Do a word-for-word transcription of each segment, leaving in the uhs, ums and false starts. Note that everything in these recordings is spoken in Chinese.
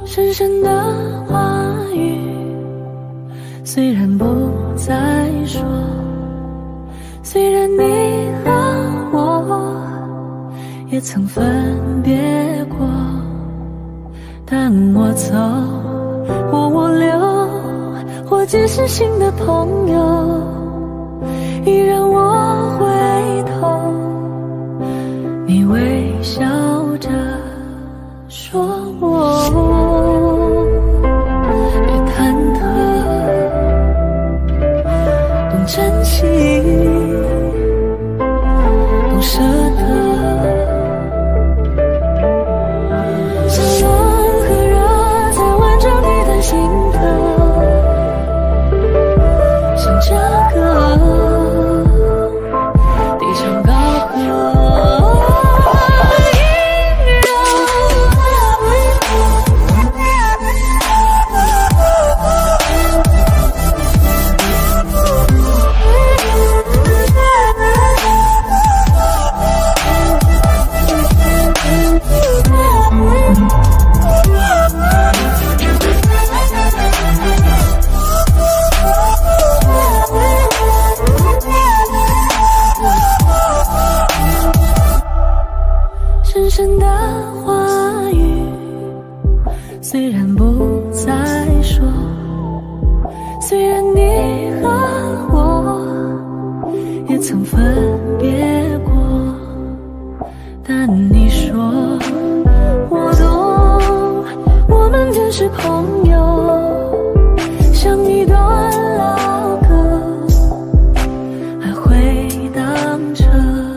深深的话语，虽然不再说，虽然你和我也曾分别过，但我走，或我留，或只是新的朋友，依然我回头，你微笑着说我别忐忑，懂珍惜，懂舍得，像冷和热在玩着你的心得，像这个低唱高和。深深的话语，虽然不再说，虽然你和我也曾分别过，但你说我懂，我们只是朋友，像一段老歌，还回荡着。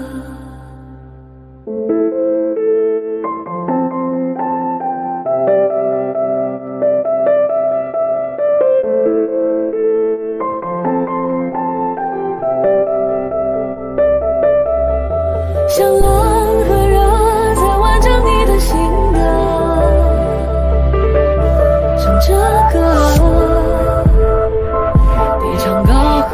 像冷和热在玩着你的心的，像这个低唱高和。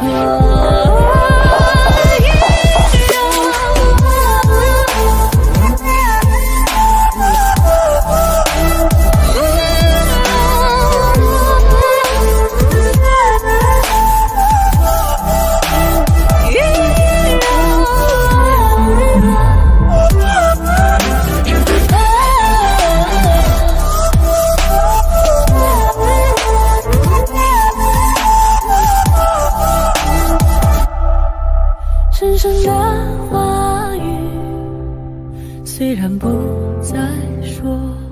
深深的话语，虽然不再说。